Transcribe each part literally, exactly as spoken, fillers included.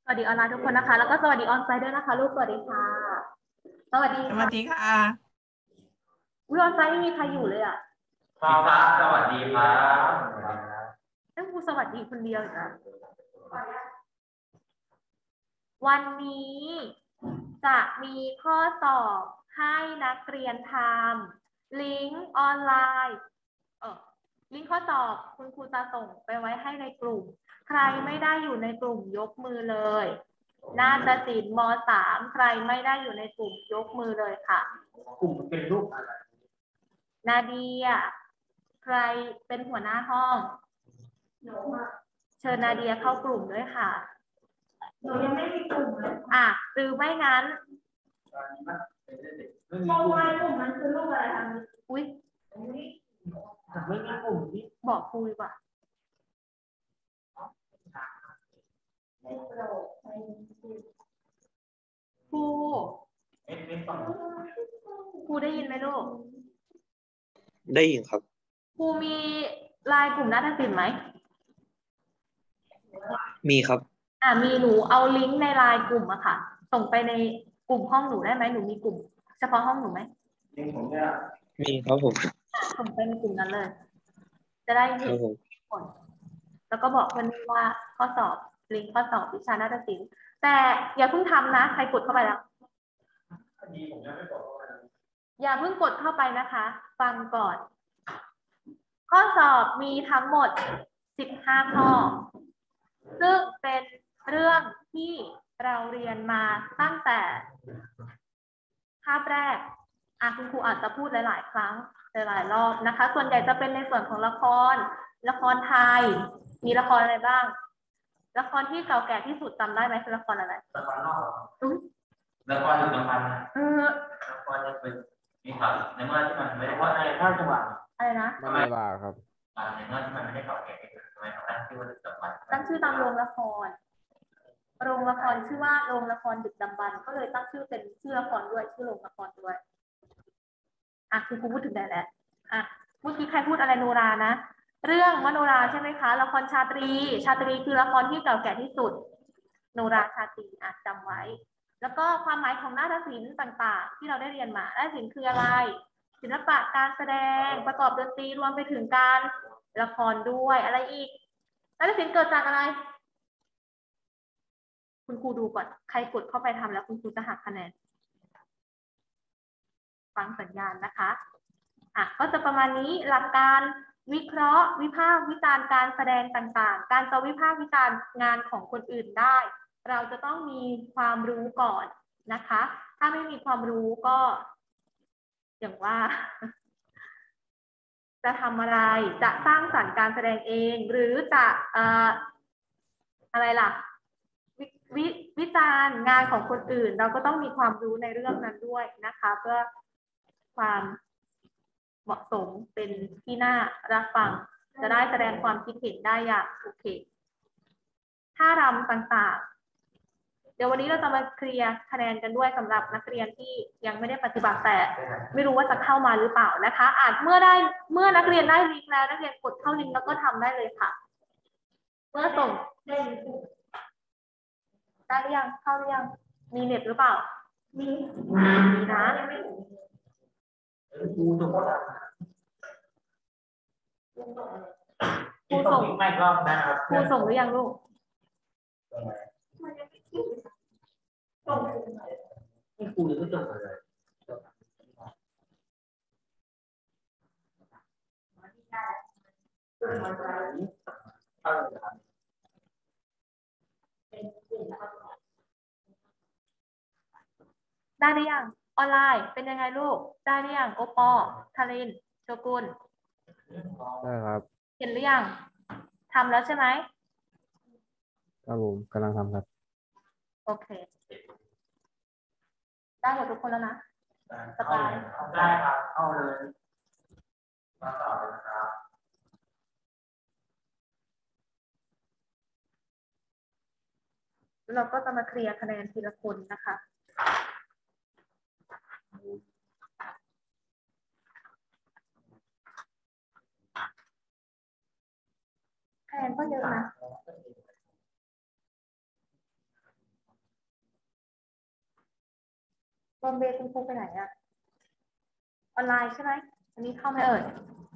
สวัสดีออนไลน์ทุกคนนะคะแล้วก็สวัสดีออนไซต์ด้วยนะคะลูกสวัสดีค่ะสวัสดีสวัค่ะสดีค่ะวิออนไซต์ไม่มีใครอยู่เลยอ่ะครับสวัสดีครับนั่นครูสวัสดีคนเดียวอีกนะวันนี้จะมีข้อสอบให้นักเรียนทำลิงก์ออนไลน์เออลิงก์ข้อสอบคุณครูจะส่งไปไว้ให้ในกลุ่มใครไม่ได้อยู่ในกลุ่มยกมือเลยนาฏศิลป์มสามใครไม่ได้อยู่ในกลุ่มยกมือเลยค่ะกลุ่มเป็นรูปอะไรนาเดียใครเป็นหัวหน้าห้องเชิญนาเดียเข้ากลุ่มด้วยค่ะหนูยังไม่มีกลุ่มเลยอ่ะหรือไม่งั้นโมบายกลุ่มมันคือรูปอะไรคะอุ้ยไม่มีกลุ่มที่บอกครูดีกว่าครูครูได้ยินไหมลูกได้ยินครับครูมีไลน์กลุ่มนาฏศิลป์ไหมมีครับอ่ามีหนูเอาลิงก์ในไลน์กลุ่มอะค่ะส่งไปในกลุ่มห้องหนูได้ไหมหนูมีกลุ่มเฉพาะห้องหนูไหมลิงผมเนี่ยมีครับผมส่งไปในกลุ่มนั้นเลยจะได้เห็นผลแล้วก็บอกเพื่อนว่าข้อสอบลิงก์ข้อสอบวิชานาฏศิลป์แต่อย่าเพิ่งทำนะใครกดเข้าไปแล้วอย่าเพิ่งกดเข้าไปนะคะฟังก่อนข้อสอบมีทั้งหมดสิบห้าข้อซึ่งเป็นเรื่องที่เราเรียนมาตั้งแต่คาบแรกอ่ะคุณครูอาจจะพูดหลายๆครั้งหลายๆรอบนะคะส่วนใหญ่จะเป็นในส่วนของละครละครไทยมีละครอะไรบ้างละครที่เก่าแก่ที่สุดจำได้ไหมคือละครอะไรละครนอกละครอยู่จังหวัดเออละครจะเป็นมีข่าวในเมื่อที่มันไม่ได้เพราะในภาคจังหวัดอะไรนะไม่ได้ว่าครับในเมื่อที่มันไม่ได้เก่าแก่ทำไมเขาตั้งชื่อว่าจังหวัดตั้งชื่อตามโรงละครโรงละครชื่อว่าโรงละครดึกดำบรรพ์ก็เลยตั้งชื่อเป็นชื่อละครด้วยชื่อโรงละครด้วยอ่ะคุณครูพูดถึงได้แล้วอ่ะเมื่อกี้ใครพูดอะไรโนรานะเรื่องมโนราใช่ไหมคะละครชาตรีชาตรีคือละครที่เก่าแก่ที่สุดโนราชาตรีอ่ะจำไว้แล้วก็ความหมายของนาฏศิลป์ต่างๆที่เราได้เรียนมานาฏศิลป์คืออะไรศิลปะการแสดงประกอบดนตรีรวมไปถึงการละครด้วยอะไรอีกนาฏศิลป์เกิดจากอะไรคุณครูดูก่อนใครกดเข้าไปทำแล้วคุณครูจะหักคะแนนฟังสัญญาณนะคะอ่ะก็จะประมาณนี้หลักการวิเคราะห์วิพากษ์วิจารณ์การแสดงต่างๆการจะวิพากษ์วิจารณ์งานของคนอื่นได้เราจะต้องมีความรู้ก่อนนะคะถ้าไม่มีความรู้ก็อย่างว่าจะทำอะไรจะสร้างสรรค์การแสดงเองหรือจะเอ่ออะไรล่ะววิวิจารณ์งานของคนอื่นเราก็ต้องมีความรู้ในเรื่องนั้นด้วยนะคะเพื่อความเหมาะสมเป็นที่น่ารับฟังจะได้แสดงความคิดเห็นได้อย่างโอเคท่ารำต่างๆเดี๋ยววันนี้เราจะมาเคลียร์คะแนนกันด้วยสำหรับนักเรียนที่ยังไม่ได้ปฏิบัติแต่ไม่รู้ว่าจะเข้ามาหรือเปล่านะคะอาจเมื่อได้เมื่อนักเรียนได้ลิงก์แล้วนักเรียนกดเข้าลิงก์แล้วก็ทำได้เลยค่ะเมื่อส่งได้ได้หรือยังเข้าหรือยังมีเน็ตหรือเปล่ามีมีนะครูส่งครูส่งไม่รอบนะครับครูส่งหรือยังลูกนี่ครูยังไม่จบเลยได้หรือยังออนไลน์เป็นยังไงลูกได้หรือยังโอปอทารินโชกุลได้ครับเห็นหรือยังทำแล้วใช่ไหมครับผมกำลังทำครับโอเคได้หมดทุกคนแล้วนะสบายได้ครับเอาเลยมาต่อเลยนะครับเราก็จะมาเคลียร์คะแนนทีละคนนะคะคะแนนก็เยอะนะบอมเบย์คุณครูไปไหนอะออนไลน์ใช่ไหมอันนี้เข้าไหมเอ่ย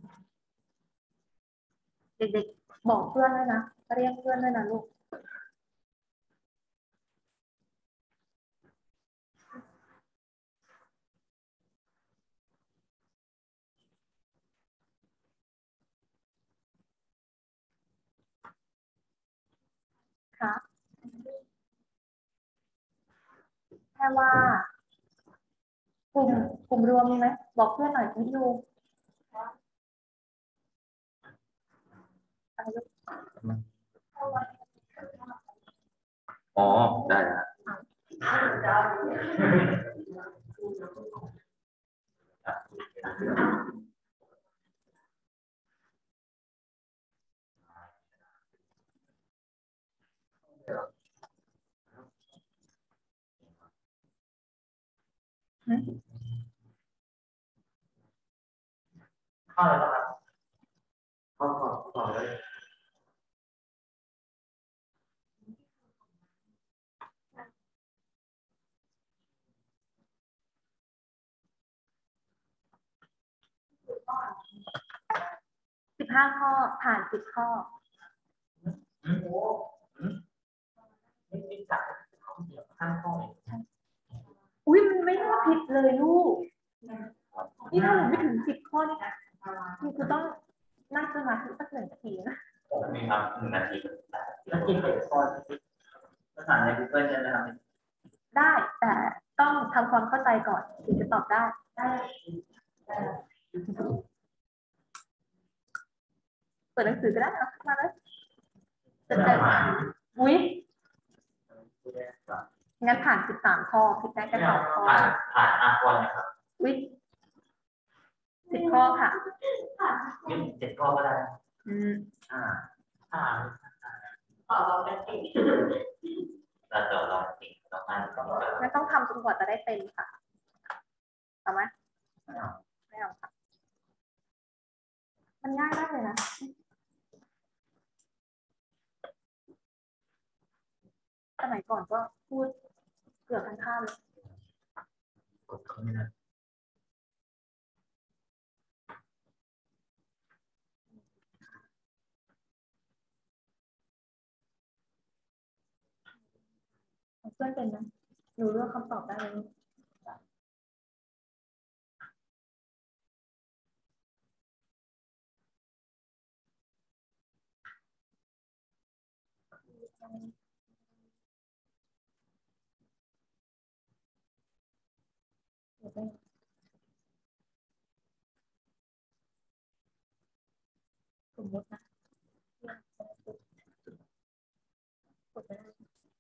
เด็กๆบอกเพื่อนด้วยนะเรียกเพื่อนด้วยนะลูกค่ะแค่ว่ากลุ่มกลุ่มรวมมีไหมบอกเพื่อนหน่อยพี่ดูอะไรลูกอ๋อได้ฮะเข้าเลยป่ะครับเข้าเข้าเข้าเลยสิบห้าข้อผ่านสิบข้ออืมโอ้อืมนี่นี่จัดเขาเดียวข้างห้องเองอุ้ยมันไม่น่าผิดเลยลูกนี่ถ้าหนูไม่ถึงสิบข้อนี่คุณครูต้องนั่งสมาธิสักหนึ่งนาทีนะผมมีครับหนึ่งนาทีแล้วกินเด็กพอภาษาใน Google ใช่ไหมครับได้แต่ต้องทำความเข้าใจก่อนถึงจะตอบได้เปิดหนังสือก็ได้เอามาเลยจะเจออุ้ยงั้นผ่านสิบสามข้อผิดได้แค่สองข้อผ่านผ่านอาควอนนะครับอุ้ยสิบข้อค่ะยี่สิบเจ็ดข้อก็ได้อืมอ่าอ่าต่อเราเป็นติเราต่อเราติต่อมาต่อมางั้นต้องทำจนกว่าจะได้เป็นค่ะเอาไหมไม่เอาค่ะมันง่ายมากเลยนะสมัยก่อนก็พูดเกือบทั้งคาบเลยกดเขาไม่ได้เพื่อนเป็นไหมหนูเลือกคำตอบได้เลยเดี๋ยวไปสมมตินะกดไปได้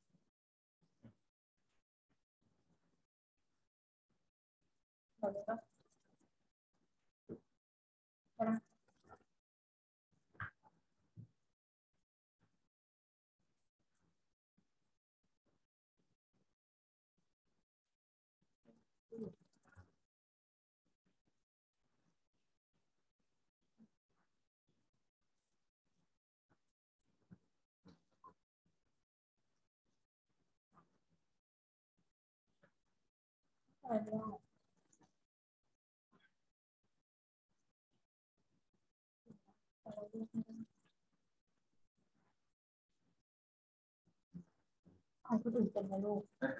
เดี๋ยวก็ไปนะไปไม่ได้ของคนอื่นเป็นไหมลูก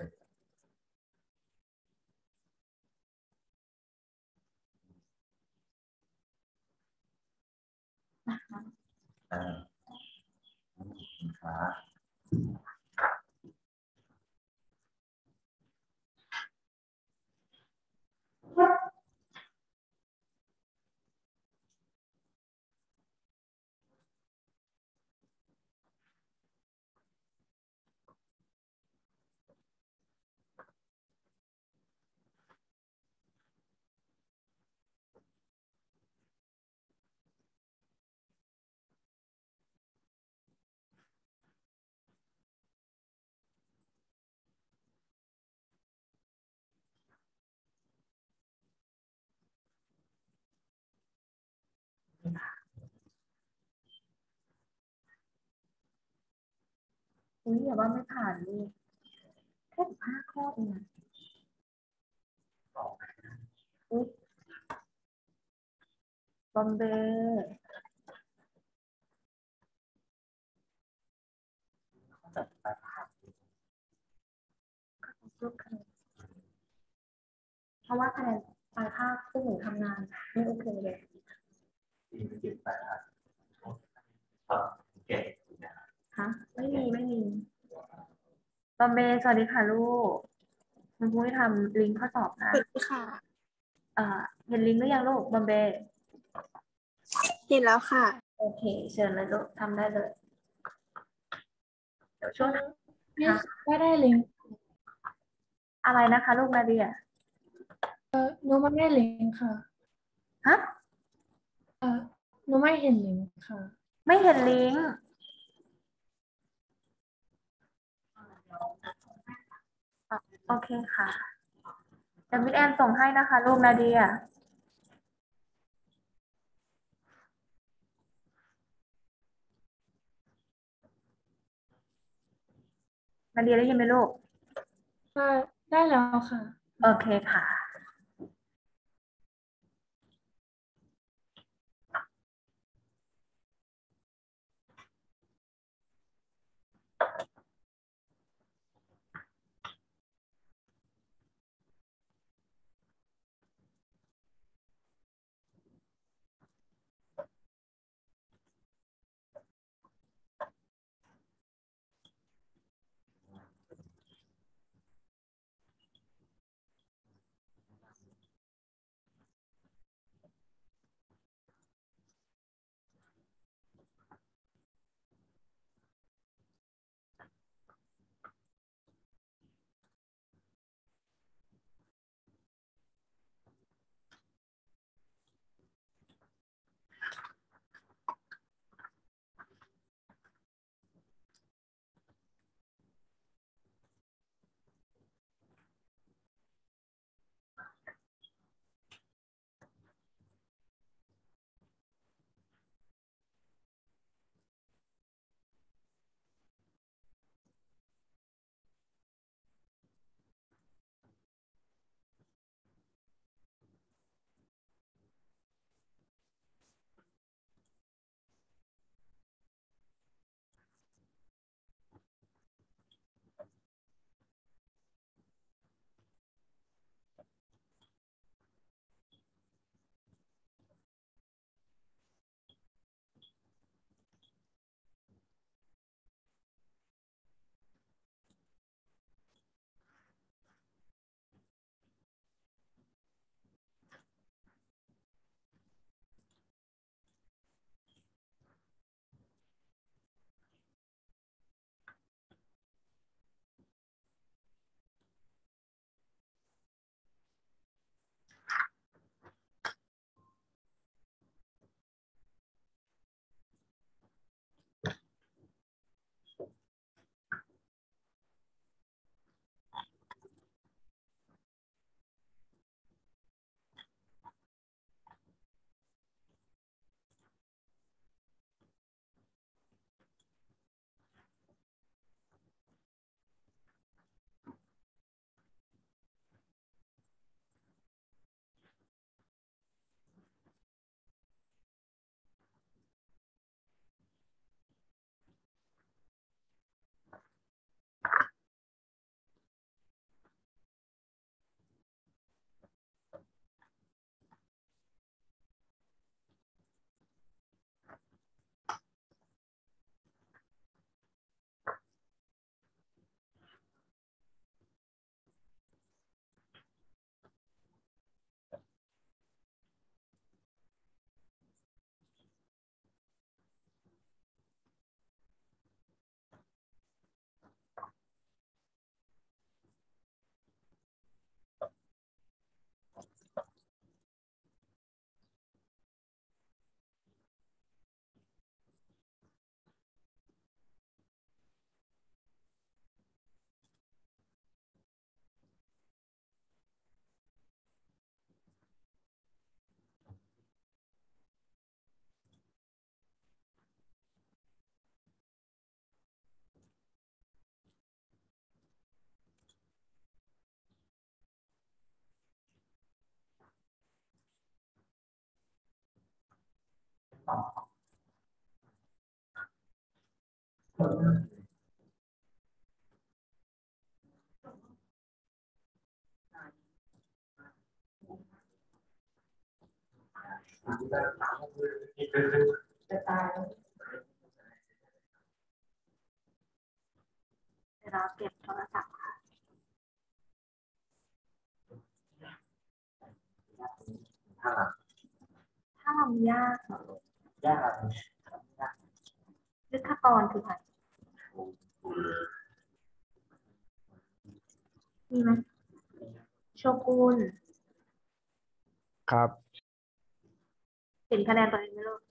นะคะอ่าขาอุ้ยอย่าว่าไม่ผ่านลูกแค่สิบห้าข้อเองนะอุ๊ยบอมเบย์เพราะว่าคะแนนปลายภาคพวกหนูทำงานไม่โอเคเลยครับเก่งนะฮะไม่มีไม่มีบอมเบย์สวัสดีค่ะลูกคุณครูให้ทำลิงก์ข้อสอบนะสวัสดีค่ะเอ่อเห็นลิงก์หรือยังลูกบอมเบย์เห็นแล้วค่ะโอเค เชิญเลยลูกทำได้เลย เดี๋ยวช่วงไม่ไม่ได้ลิงก์อะไรนะคะลูกนาเดียหนูไม่ได้ลิงก์ค่ะฮะเออหนูไม่เห็นลิงก์ค่ะไม่เห็นลิงก์อ่ะโอเคค่ะเดี๋ยวมิดแอนส่งให้นะคะลูกนาเดียนาเดียได้ยินไหมลูกได้ได้แล้วค่ะโอเคค่ะจะตายแล้วเดี๋ยวเราเก็บโทรศัพท์ค่ะถ้าทำยากเหรอยากยุทธกรคือใครมีไหมโชกุนครับเห็นคะแนนตัวเองไหมลูก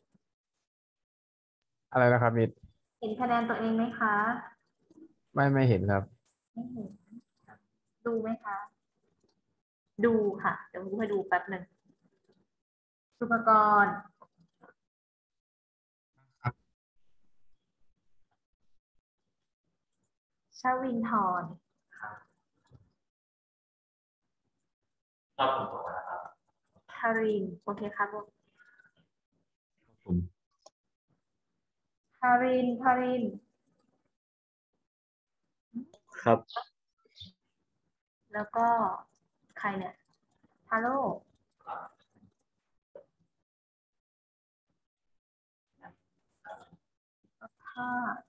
อะไรนะครับมิดเห็นคะแนนตัวเองไหมคะไม่ไม่เห็นครับไม่เห็นดูไหมคะ ดูค่ะ เดี๋ยวผมให้ดูแป๊บหนึ่งสุภกรชวินทรชอบผมบอกนะครับทาริน โอเคครับลูกผมทาริน ทารินครับแล้วก็ใครเนี่ยฮาโลผ้า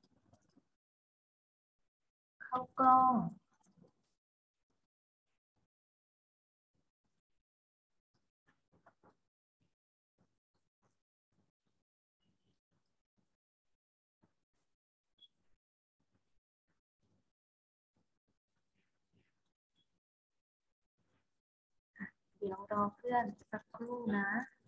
เข้ากล้อง เดี๋ยวรอเพื่อนสักครู่นะ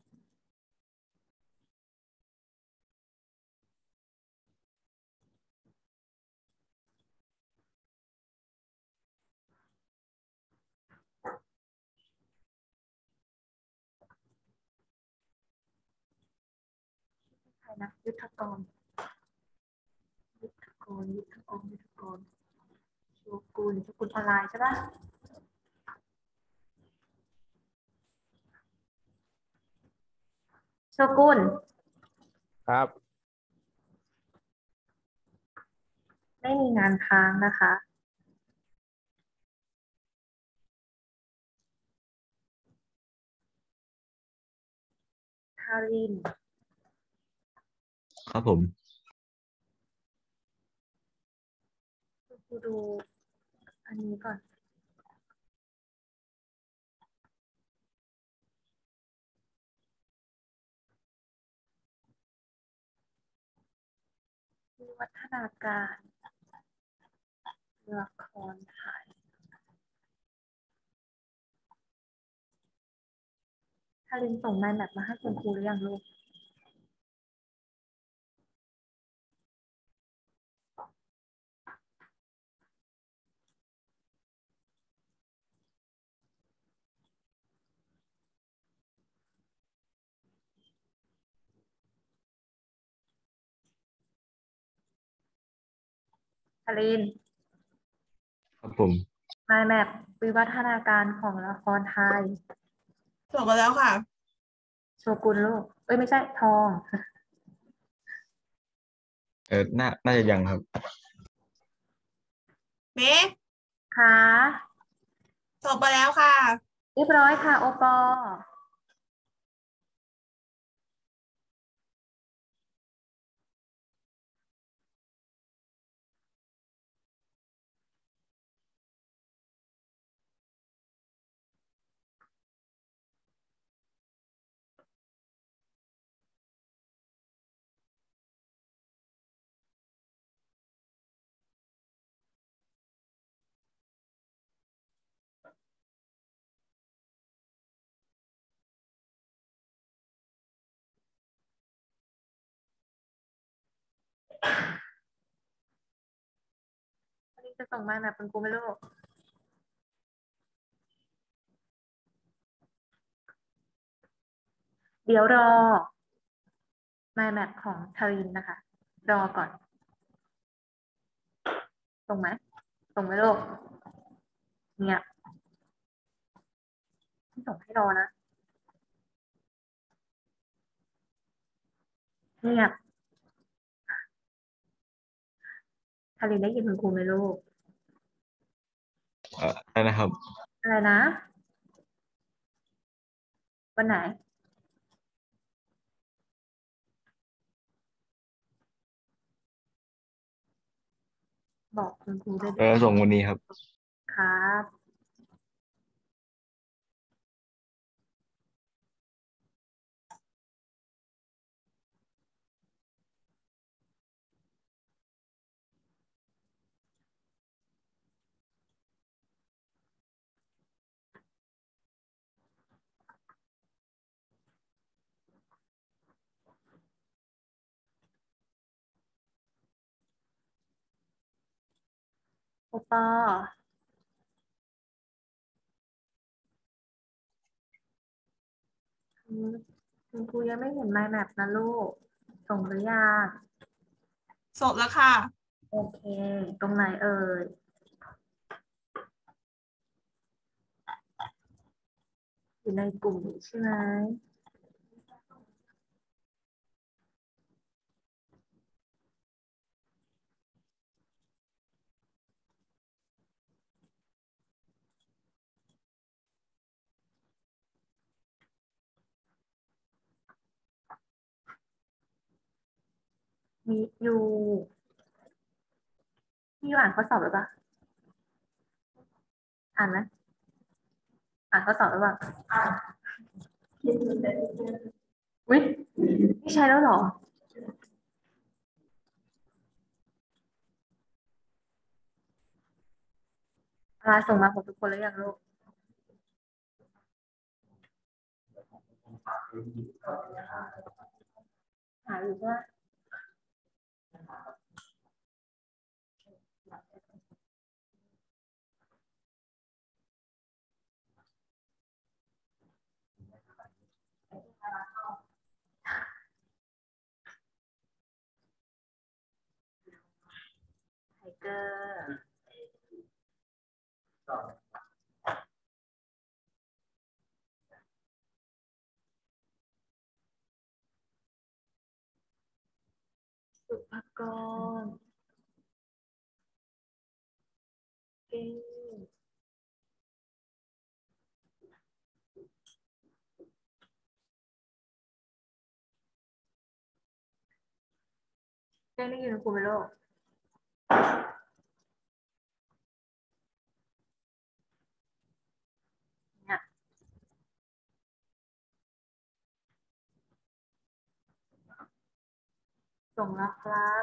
ใครนะยุทธกร ยุทธกร ยุทธกร ยุทธกรโชกุนโชกุนออนไลน์ใช่ปะโชกุนครับไม่มีงานค้างนะคะ ทารินครับผมดูดูอันนี้ก่อน วิวัฒนาการละครไทยทารินส่งไมล์แมปมาให้คุณครูหรือยังลูก ทารินครับผมไมล์แมปวิวัฒนาการของละครไทยส่งมาแล้วค่ะโชกุนลูก เอ้ยไม่ใช่ทองเออน่าน่าจะยังครับเมฆค่ะส่งมาแล้วค่ะเรียบร้อยค่ะ โอปอทารินจะส่งไมล์แมปคุณครูไหมลูก เดี๋ยวรอ ไมล์แมปของทารินนะคะ รอก่อน ส่งไหม ส่งไหมลูก เนี่ยที่ส่งให้รอนะเงียบทารินได้ยินคุณครูไหมลูกเอ่ออะไรนะครับอะไรนะ วันไหน บอกคุณครูได้เออส่งวันนี้ครับครับโอปออืมคุณครูยังไม่เห็น mind map นะลูก ส่งหรือยังสดแล้วค่ะโอเค ตรงไหนเอ่ย อยู่ในกลุ่มใช่ไหม มีอยู่มีอยู่อ่านข้อสอบหรือเปล่าอ่านไหมอ่านข้อสอบหรือเปล่าอ่านวิไม่ใช่แล้วเหรอลาส่งมาหมดทุกคนแล้วยังลูกหาอยู่ว่าไทเกอร์สุภกรเก่งเก่งได้ยินคุณไหมลูกเนี่ยส่งแล้วครับ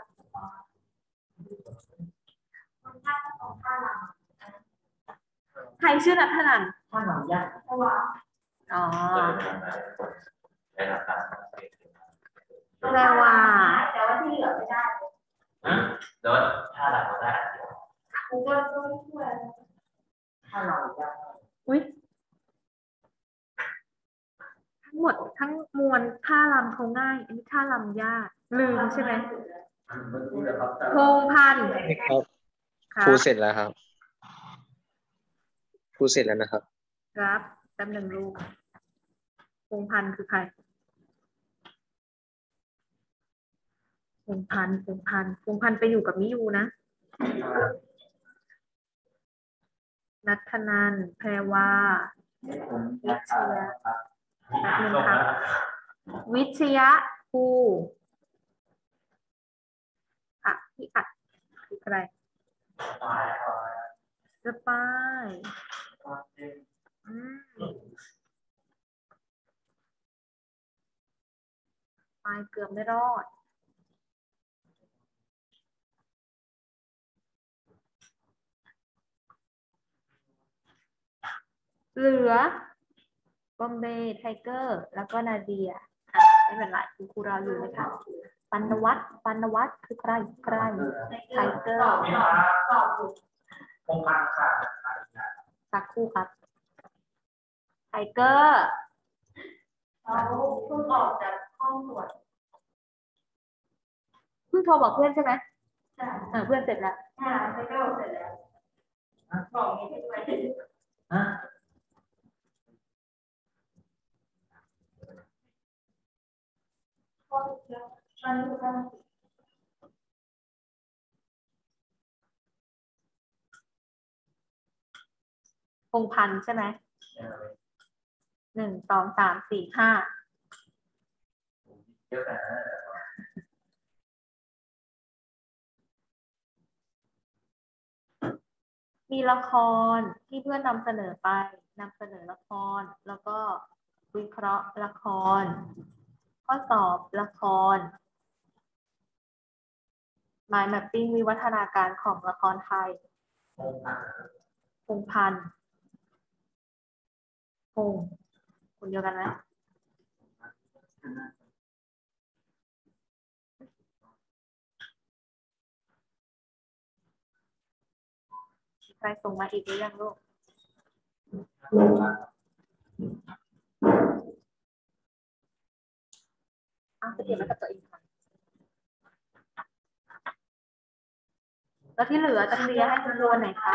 ใครชื่อนัทธนันท์ถ้าหนังยากอ๋อได้รับการแปลว่าแต่ว่าที่เหลือไม่ได้โดยถ้าเราได้กูก็ต้องช่วยถ้าเรายากอุ๊ยทั้งหมดทั้งมวลท่ารำเขาง่าย อันนี้ท่ารำยาก ลืมใช่ไหมพงษ์พันธุ์ครับครัครูบเสร็จแล้วครับครูเสร็จแล้วนะครับครับแป๊บหนึ่งลูกพงษ์พันธุ์คือใครพงษ์พันธุ์พงษ์พันธุ์พงษ์พันธุ์ไปอยู่กับมิยูนะ นัทธนันท์แพรวา วิทยาแป๊บหนึงครับ วิทยาภูอ่ะพี่อัดคือใครสปายอืมปายเกือบไม่รอด เหลือบอมเบย์ไทเกอร์ แล้วก็นาเดียอ่ะไม่เป็นไรคุณครูรออยู่นะคะปันวัตปันวัตคือใครใครไทเกอร์คงพังค่ะสักครู่ครับไทเกอร์เขาเพิ่งออกจากห้องตรวจเพิ่งโทรบอกเพื่อนใช่ไหมใช่เออเพื่อนเสร็จแล้วใช่ไทเกอร์เสร็จแล้วบอกอย่างนี้ไปฮะพงพันธุ์ใช่ไหมหนึ่งสองสามสี่ห้าเยอะแต่นะมีละครที่เพื่อนนำเสนอไปนำเสนอละครแล้วก็วิเคราะห์ละคร ข้อสอบละคร mind mapping วิวัฒนาการของละครไทยพงพันธุ์พงคนเดียวกันไหมใครส่งมาอีกหรือยังลูกอ้าวจะเก็บไว้กับตัวเองค่ะแล้วที่เหลือจะเคลียร์ให้คุณครูวันไหนคะ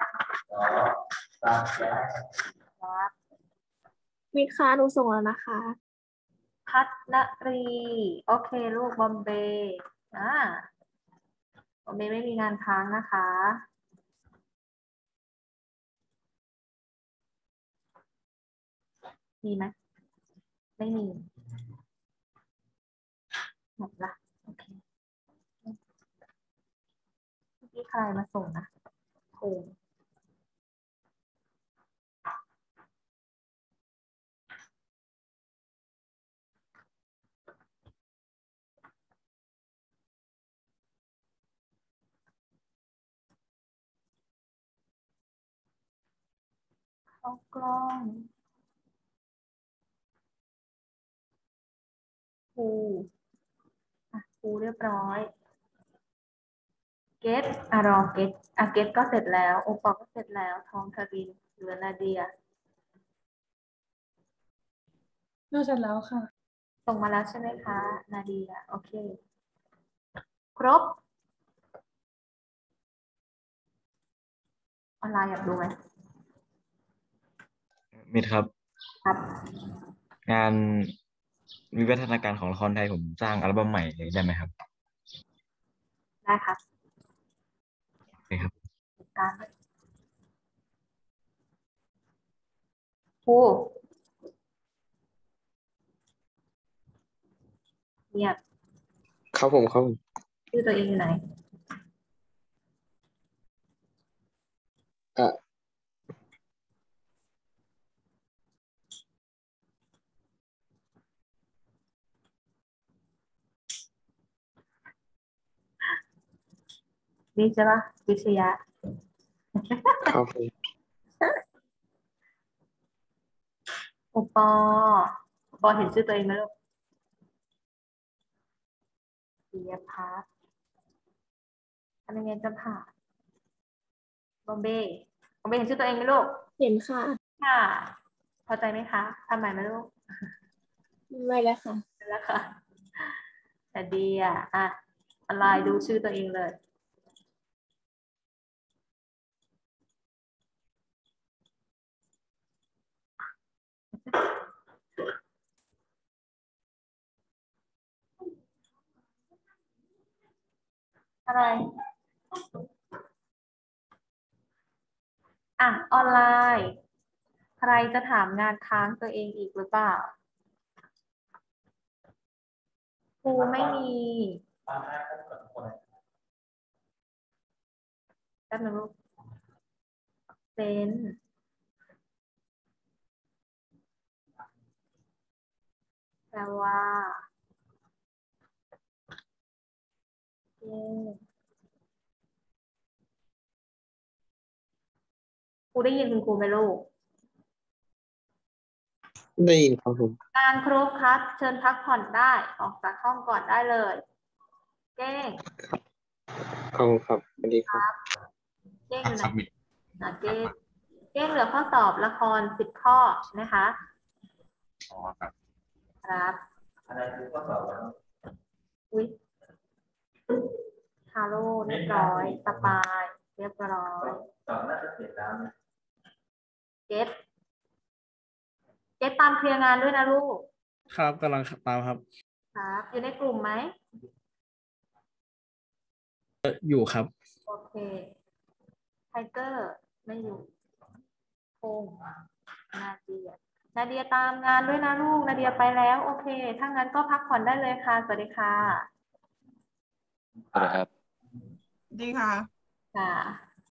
ครับมิตรคะหนูส่งแล้วนะคะพัฒนรี โอเคลูกบอมเบย์อ่าบอมเบย์ไม่มีงานค้างนะคะ มีไหมไม่มีหมดละโอเคพี่ใครมาส่งนะโอ้เข้ากล้องครูอ่ะครูเรียบร้อยเกตอ่ะรอเกตอ่ะเกตก็เสร็จแล้วโอปอก็เสร็จแล้วทองทวินเหลือนาเดียหนูเสร็จแล้วค่ะส่งมาแล้วใช่ไหมคะนาเดียโอเคครบออนไลน์อยากดูไหมมิดครับครับงานวิวัฒนาการของละครไทยผมสร้างอัลบั้มใหม่เลยได้ไหมครับได้ครับโอเคครับการครูเนี่ยครับผมครับผมชื่อตัวเองอยู่ไหนอ่ะนี่ใช่ปะวิทยาครับผมโอปอโอปอเห็นชื่อตัวเองไหมลูกเสียพัฒน์ทำยังไงจะผ่านบอมเบ้บอมเบ้เห็นชื่อตัวเองไหมลูกเห็นค่ะค่ะพอใจไหมคะทำใหม่ไหมลูกไม่แล้วค่ะแล้วค่ะแต่ดีอ่ะอ่ะอะไรดูชื่อตัวเองเลยอะไรอ่ะออนไลน์ ใครจะถามงานค้างตัวเองอีกหรือเปล่าครูไม่มีแป๊บนึงลูกเซนแปลว่าเย้ครูได้ยินคุณครูไหมลูกได้ยินครับผมงานครบครับ เชิญพักผ่อนได้ออกจากห้องก่อนได้เลยเก้งขอบคุณครับสวัสดีครับเก้งอยู่ไหนนะเก้งเก้งเหลือข้อสอบละครสิบข้อนะคะอ๋อครับครับอะไรคือข้อสอบแล้วอุ้ยฮาโลเรียบร้อยสปายเรียบร้อยสอบน่าจะเสร็จแล้วนะเก็ตเก็ตตามเคลียร์งานด้วยนะลูกครับกำลังตามครับครับอยู่ในกลุ่มไหมอยู่ครับโอเคไทเกอร์ไม่อยู่โพงนาเดียนาเดียตามงานด้วยนะลูกนาเดียไปแล้วโอเคถ้างั้นก็พักผ่อนได้เลยค่ะสวัสดีค่ะครับดีค่ะค่ะ